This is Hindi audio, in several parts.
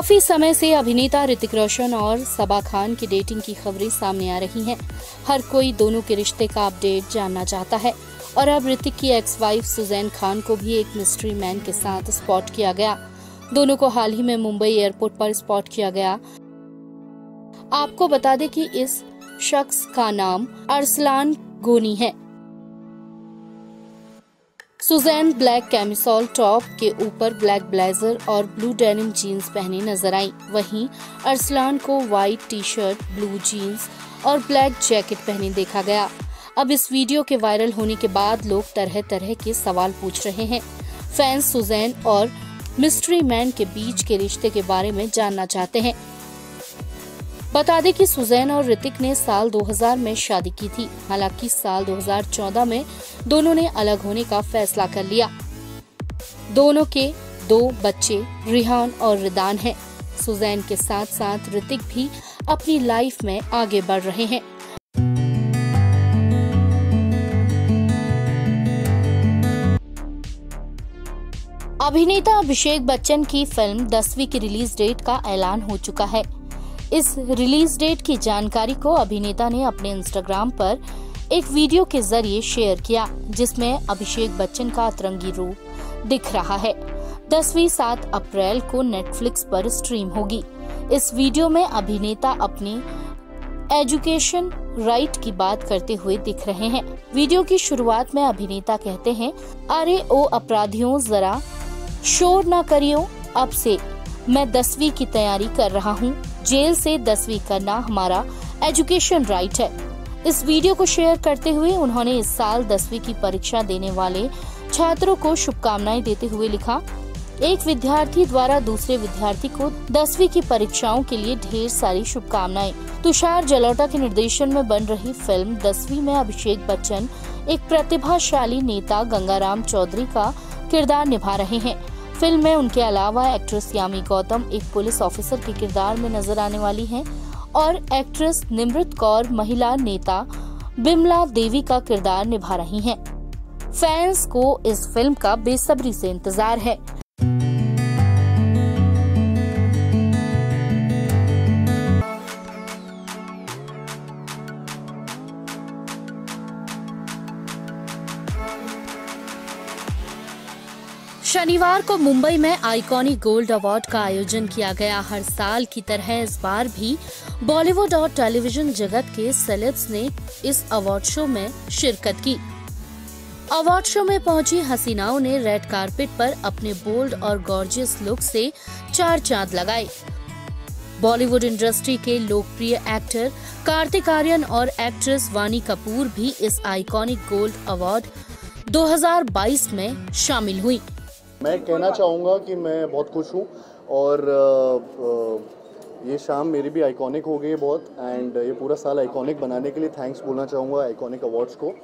काफी समय से अभिनेता ऋतिक रोशन और सबा खान की डेटिंग की खबरें सामने आ रही हैं। हर कोई दोनों के रिश्ते का अपडेट जानना चाहता है और अब ऋतिक की एक्स वाइफ सुजैन खान को भी एक मिस्ट्री मैन के साथ स्पॉट किया गया। दोनों को हाल ही में मुंबई एयरपोर्ट पर स्पॉट किया गया। आपको बता दें कि इस शख्स का नाम अरसलान गोनी है। सुजैन ब्लैक कैमिसोल टॉप के ऊपर ब्लैक ब्लेजर और ब्लू डेनिम जीन्स पहने नजर आई। वहीं अरसलान को white T shirt, blue jeans और ब्लैक जैकेट पहने देखा गया। अब इस वीडियो के वायरल होने के बाद लोग तरह तरह के सवाल पूछ रहे हैं। फैंस सुजैन और मिस्ट्री मैन के बीच के रिश्ते के बारे में जानना चाहते हैं। बता दें कि सुजैन और ऋतिक ने साल 2000 में शादी की थी। हालांकि साल 2014 में दोनों ने अलग होने का फैसला कर लिया। दोनों के 2 बच्चे रिहान और रिदान हैं। सुजैन के साथ साथ ऋतिक भी अपनी लाइफ में आगे बढ़ रहे हैं। अभिनेता अभिषेक बच्चन की फिल्म 10वीं की रिलीज डेट का ऐलान हो चुका है। इस रिलीज डेट की जानकारी को अभिनेता ने अपने इंस्टाग्राम पर एक वीडियो के जरिए शेयर किया, जिसमें अभिषेक बच्चन का अतरंगी रूप दिख रहा है। 10वीं 7 अप्रैल को नेटफ्लिक्स पर स्ट्रीम होगी। इस वीडियो में अभिनेता अपनी एजुकेशन राइट की बात करते हुए दिख रहे हैं। वीडियो की शुरुआत में अभिनेता कहते हैं, अरे ओ अपराधियों, जरा शोर ना करियो, अब से मैं 10वीं की तैयारी कर रहा हूँ। जेल से 10वीं करना हमारा एजुकेशन राइट है। इस वीडियो को शेयर करते हुए उन्होंने इस साल 10वीं की परीक्षा देने वाले छात्रों को शुभकामनाएं देते हुए लिखा, एक विद्यार्थी द्वारा दूसरे विद्यार्थी को 10वीं की परीक्षाओं के लिए ढेर सारी शुभकामनाएं। तुषार जलोटा के निर्देशन में बन रही फिल्म 10वीं में अभिषेक बच्चन एक प्रतिभाशाली नेता गंगाराम चौधरी का किरदार निभा रहे हैं। फिल्म में उनके अलावा एक्ट्रेस यामी गौतम एक पुलिस ऑफिसर के किरदार में नजर आने वाली हैं और एक्ट्रेस निमृत कौर महिला नेता बिमला देवी का किरदार निभा रही हैं। फैंस को इस फिल्म का बेसब्री से इंतजार है। शनिवार को मुंबई में आइकॉनिक गोल्ड अवार्ड का आयोजन किया गया। हर साल की तरह इस बार भी बॉलीवुड और टेलीविजन जगत के सेलेब्स ने इस अवार्ड शो में शिरकत की। अवार्ड शो में पहुंची हसीनाओं ने रेड कारपेट पर अपने बोल्ड और गॉर्जियस लुक से 4 चांद लगाए। बॉलीवुड इंडस्ट्री के लोकप्रिय एक्टर कार्तिक आर्यन और एक्ट्रेस वानी कपूर भी इस आइकॉनिक गोल्ड अवार्ड 2022 में शामिल हुई। मैं कहना चाहूँगा कि मैं बहुत खुश हूँ और ये शाम मेरी भी आइकॉनिक हो गई है बहुत, एंड ये पूरा साल आइकॉनिक बनाने के लिए थैंक्स बोलना चाहूँगा आइकॉनिक अवार्ड्स को।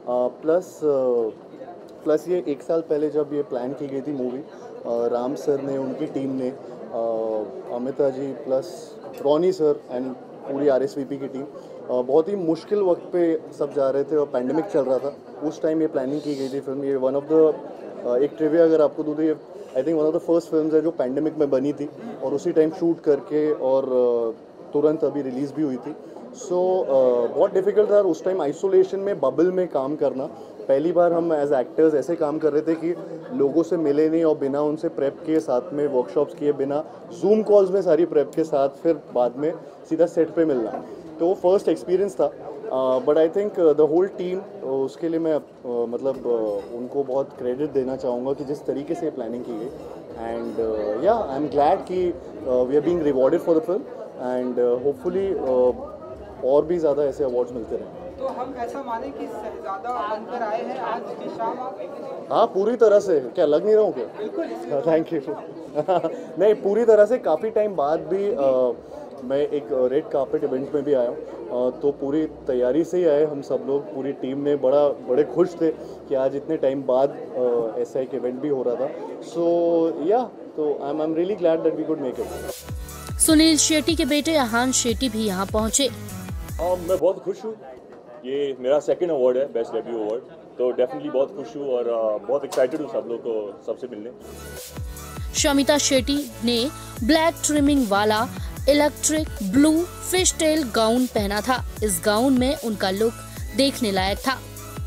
प्लस ये 1 साल पहले जब ये प्लान की गई थी मूवी, राम सर ने, उनकी टीम ने, Amita ji plus Ronnie sir and पूरी RSVP की टीम, बहुत ही मुश्किल वक्त पे सब जा रहे थे और पैंडेमिक चल रहा था। उस टाइम ये प्लानिंग की गई थी फिल्म। ये वन ऑफ द एक ट्रिविया अगर आपको दूँ तो ये I think one of the first films है जो पैंडेमिक में बनी थी और उसी टाइम शूट करके और तुरंत अभी रिलीज़ भी हुई थी। सो बहुत डिफ़िकल्ट था उस टाइम आइसोलेशन में, बबल में काम करना। पहली बार हम एज एक्टर्स ऐसे काम कर रहे थे कि लोगों से मिले नहीं और बिना उनसे प्रेप किए, साथ में वर्कशॉप्स किए बिना, जूम कॉल्स में सारी प्रेप के साथ फिर बाद में सीधा सेट पे मिलना, तो वो फर्स्ट एक्सपीरियंस था। But I think the whole team, उसके लिए मैं उनको बहुत क्रेडिट देना चाहूँगा कि जिस तरीके से प्लानिंग की गई। And yeah I am glad कि we are being rewarded for the film and hopefully और भी ज़्यादा ऐसे अवार्ड्स मिलते रहें। तो हम ऐसा माने कि ज़्यादा बनकर आए हैं आज की शाम आप? हाँ, पूरी तरह से। क्या लग नहीं रहा हूँ क्या? बिल्कुल, थैंक यू। नहीं, पूरी तरह से। काफ़ी टाइम बाद भी मैं एक रेड कार्पेट इवेंट में भी आया हूँ, तो पूरी तैयारी से ही आए हम सब लोग। पूरी टीम ने बड़े खुश थे कि आज इतने टाइम बाद ऐसा एक इवेंट भी हो रहा था। सो या तो I am really glad that we could make it. Suniel Shetty के बेटे अहान शेट्टी भी यहाँ पहुँचे। मैं बहुत खुश हूँ। ये मेरा 2nd अवार्ड है, बेस्ट डेब्यू अवार्ड, तो डेफिनेटली बहुत खुश हूँ और बहुत एक्साइटेड हूँ सब लोग को सबसे मिलने। शमिता शेट्टी ने ब्लैक ट्रिमिंग वाला electric blue fishtail gown पहना था। इस गाउन में उनका लुक देखने लायक था।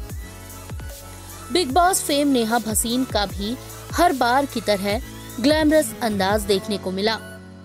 Bigg Boss fame Neha Bhasin का भी हर बार की तरह ग्लैमरस अंदाज देखने को मिला।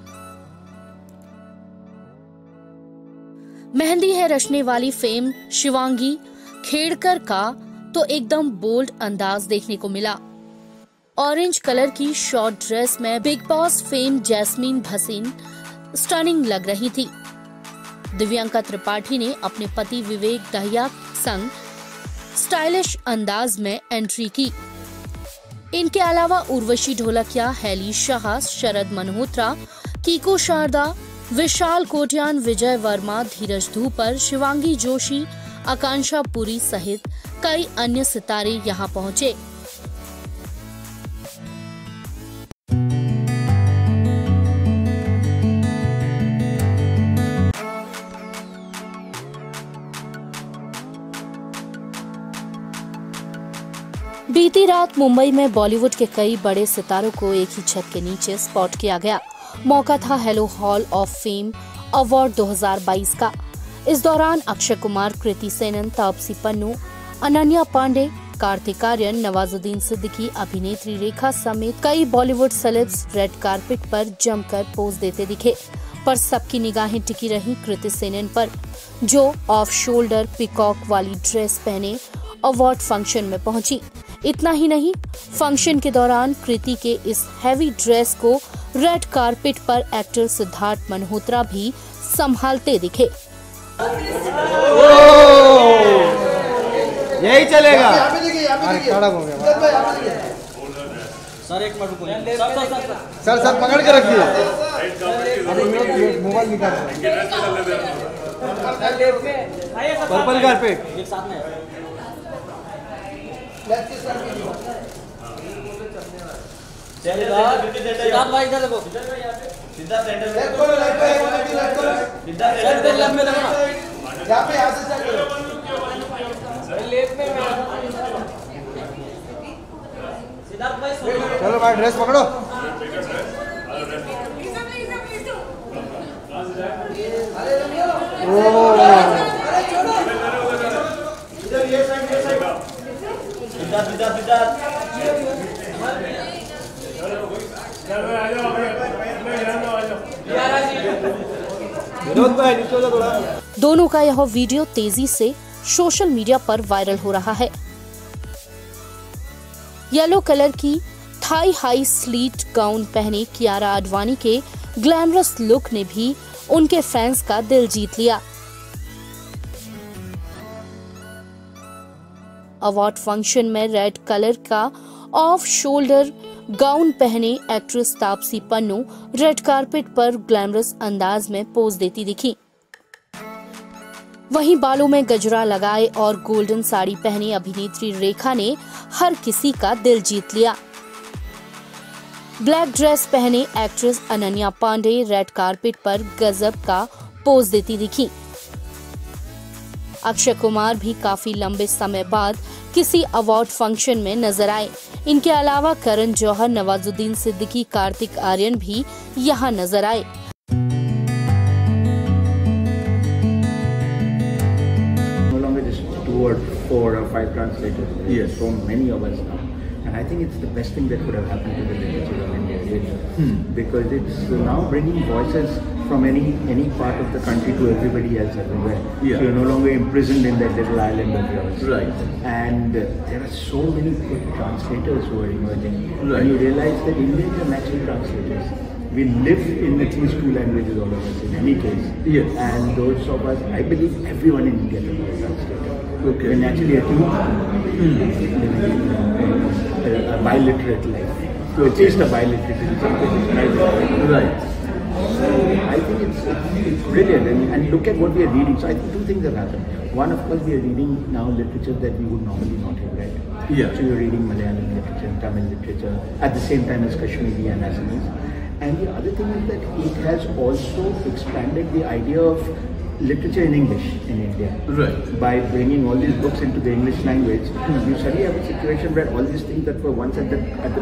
मेहंदी है रचने वाली फेम शिवांगी खेड़कर का तो एकदम बोल्ड अंदाज देखने को मिला। ऑरेंज कलर की शॉर्ट ड्रेस में Bigg Boss fame Jasmin Bhasin stunning लग रही थी। दिव्यांका त्रिपाठी ने अपने पति विवेक दहिया संग स्टाइलिश अंदाज में एंट्री की। इनके अलावा उर्वशी ढोलकिया, हैली शाह, शरद मल्होत्रा, कीको शारदा, विशाल कोटियान, विजय वर्मा, धीरज धूपर, शिवांगी जोशी, आकांक्षा पुरी सहित कई अन्य सितारे यहां पहुंचे। बीती रात मुंबई में बॉलीवुड के कई बड़े सितारों को एक ही छत के नीचे स्पॉट किया गया। मौका था hello hall of fame award 2022 का। इस दौरान अक्षय कुमार, कृति सेनन, तापसी पन्नू, अनन्या पांडे, कार्तिक आर्यन, नवाजुद्दीन सिद्दीकी, अभिनेत्री रेखा समेत कई बॉलीवुड सेलेब्स रेड कारपेट पर जमकर पोज देते दिखे। पर सबकी निगाहें टिकी रही कृति सेनन पर, जो ऑफ शोल्डर पिकॉक वाली ड्रेस पहने अवार्ड फंक्शन में पहुंची। इतना ही नहीं, फंक्शन के दौरान कृति के इस हैवी ड्रेस को रेड कारपेट पर एक्टर सिद्धार्थ मल्होत्रा भी संभालते दिखे। यही चलेगा। सर पकड़ के रखिए। मोबाइल निकाल। पर्पल कारपेट एक साथ में। सिद्धार्थ भाई इधर देखो। सिद्धार्थ सेंटर में लगो ना। यहाँ पे यहाँ से चल करो। लेफ्ट में सिद्धार्थ भाई चलो भाई ड्रेस पकड़ो। दोनों का यह वीडियो तेजी से सोशल मीडिया पर वायरल हो रहा है। येलो कलर की थाई हाई स्लीट गाउन पहने कियारा आडवाणी के ग्लैमरस लुक ने भी उनके फैंस का दिल जीत लिया। अवार्ड फंक्शन में रेड कलर का ऑफ शोल्डर गाउन पहने actress Taapsee Pannu red carpet पर ग्लैमरस अंदाज में पोज देती दिखी। वहीं बालों में गजरा लगाए और गोल्डन साड़ी पहनी अभिनेत्री रेखा ने हर किसी का दिल जीत लिया। ब्लैक ड्रेस पहने actress Ananya Panday red carpet पर गजब का पोज देती दिखी। अक्षय कुमार भी काफी लंबे समय बाद किसी अवार्ड फंक्शन में नजर आए। इनके अलावा करण जौहर, नवाजुद्दीन सिद्दीकी, कार्तिक आर्यन भी यहां नजर आए। Or 4 or 5 translators. Yes, so many of us now, and I think it's the best thing that could have happened to the literature of India, because it's now bringing voices from any part of the country to everybody else everywhere. Yeah. So you're no longer imprisoned in that little island of yours. Right. And there are so many good translators who are emerging. Right. And you realize that Indians are natural translators. We live in at least 2 languages, all of us, in any case. Yes. And those of us, I believe everyone in India can be a translator. Okay. We're naturally attuned a biliterate life. So at least a biliterate in some cases. Right. So I think it's brilliant. And look at what we are reading. So I think 2 things have happened. One, of course, we are reading now literature that we would normally not have read. Yeah. So you're reading Malayalam literature and Tamil literature at the same time as Kashmiri and Assamese. And the other thing is that it has also expanded the idea of literature in English in India. Right. By bringing all these books into the English language, you suddenly have a situation where all these things that were once on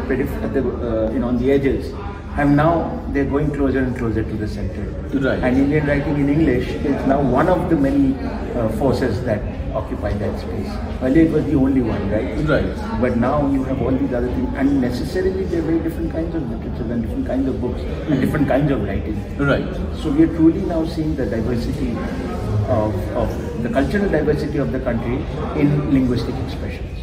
the edges, have now they're going closer and closer to the center. Right. And Indian writing in English is now one of the many forces that occupy that space. Earlier it was the only one, right? Right. But now you have all these other things, and necessarily there are very different kinds of literature and different kinds of books and different kinds of writing. Right. So we are truly now seeing the diversity of the cultural diversity of the country in linguistic expressions.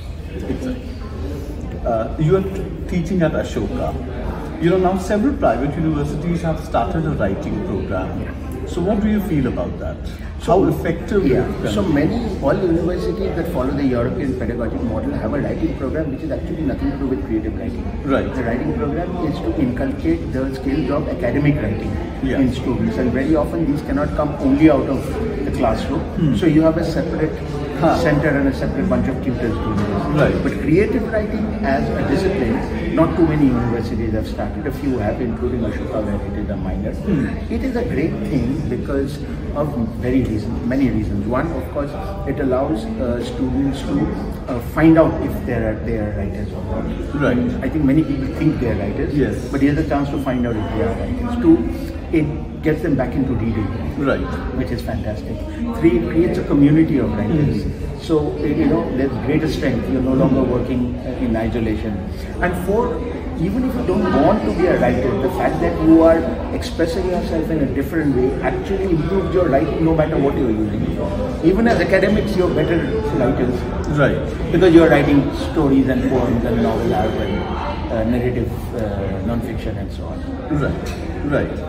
Exactly. You are teaching at Ashoka. You know, now several private universities have started a writing program. So what do you feel about that? How effective? So all universities that follow the European pedagogic model have a writing program which is actually nothing to do with creative writing. Right. The writing program is to inculcate the skills of academic writing in students, and very often these cannot come only out of the classroom. So you have a separate center and a separate bunch of tutors doing this. Right. But creative writing as a discipline, not too many universities have started. A few have, including Ashoka, where it is a minor. It is a great thing because of many reasons. One, of course, it allows students to find out if they are writers or not. Right. I think many people think they are writers. Yes. But here's a chance to find out if they are writers. Two, it gets them back into reading. Right. Which is fantastic. Three, it creates a community of writers. So, there's greater strength. You're no longer working in isolation. And four, even if you don't want to be a writer, the fact that you are expressing yourself in a different way actually improves your writing no matter what you're using it for. Even as academics, you're better writers. Right. Because you're writing stories and poems and novellas and narrative non-fiction and so on. Right. Right.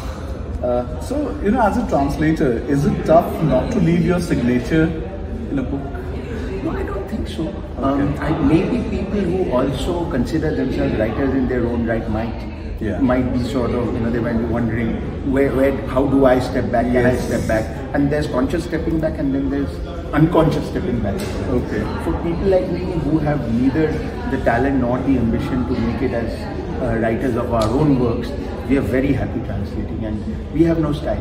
So, as a translator, is it tough not to leave your signature in a book? No, I don't think so. Maybe people who also consider themselves writers in their own right might be sort of, they might be wondering, how do I step back? Can I step back? And there's conscious stepping back, and then there's unconscious stepping back. Okay. For people like me who have neither the talent nor the ambition to make it as writers of our own works, we are very happy translating, and we have no style.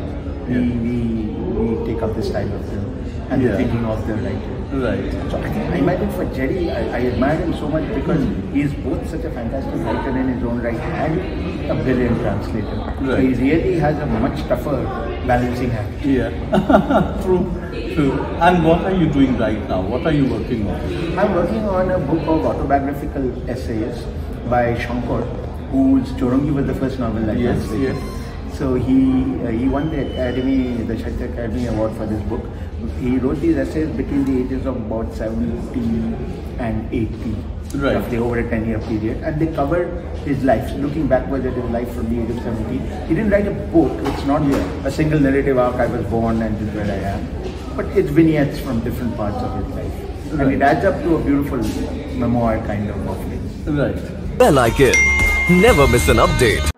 We take up the style of the thinking of the writer. Right. So I think I imagine for Jerry, I admire him so much because he is both such a fantastic writer in his own right and a brilliant translator. Right. He really has a much tougher balancing act. Yeah. True. And what are you doing right now? What are you working on? I'm working on a book of autobiographical essays by Shankar, whose Chorongi was the first novel I translated. Yes. So he won the Sahitya Academy Award for this book. He wrote these essays between the ages of about 70 and 80, roughly over a 10-year period, and they covered his life, looking backwards at his life from the age of 70. He didn't write a book, it's not a single narrative arc, I was born and this is where I am, but it's vignettes from different parts of his life. And it adds up to a beautiful memoir kind of offering. Right. Bell icon. Never miss an update.